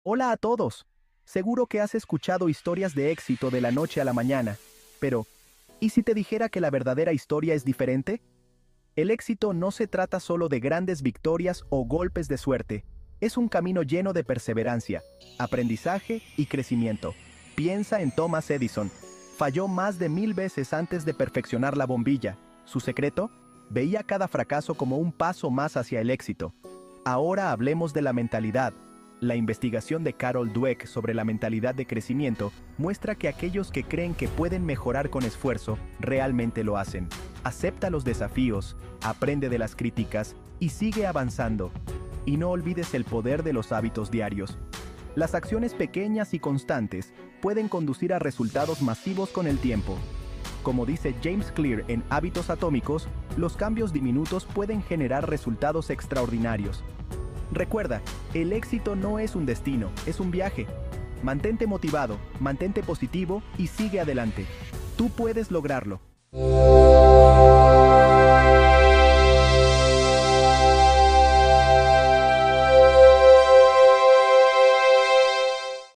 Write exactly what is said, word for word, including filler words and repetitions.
Hola a todos. Seguro que has escuchado historias de éxito de la noche a la mañana, pero ¿y si te dijera que la verdadera historia es diferente? El éxito no se trata solo de grandes victorias o golpes de suerte, es un camino lleno de perseverancia, aprendizaje y crecimiento. Piensa en Thomas Edison. Falló más de mil veces antes de perfeccionar la bombilla. ¿Su secreto? Veía cada fracaso como un paso más hacia el éxito. Ahora hablemos de la mentalidad. La investigación de Carol Dweck sobre la mentalidad de crecimiento muestra que aquellos que creen que pueden mejorar con esfuerzo, realmente lo hacen. Acepta los desafíos, aprende de las críticas y sigue avanzando. Y no olvides el poder de los hábitos diarios. Las acciones pequeñas y constantes pueden conducir a resultados masivos con el tiempo. Como dice James Clear en Hábitos Atómicos, los cambios diminutos pueden generar resultados extraordinarios. Recuerda, el éxito no es un destino, es un viaje. Mantente motivado, mantente positivo y sigue adelante. Tú puedes lograrlo.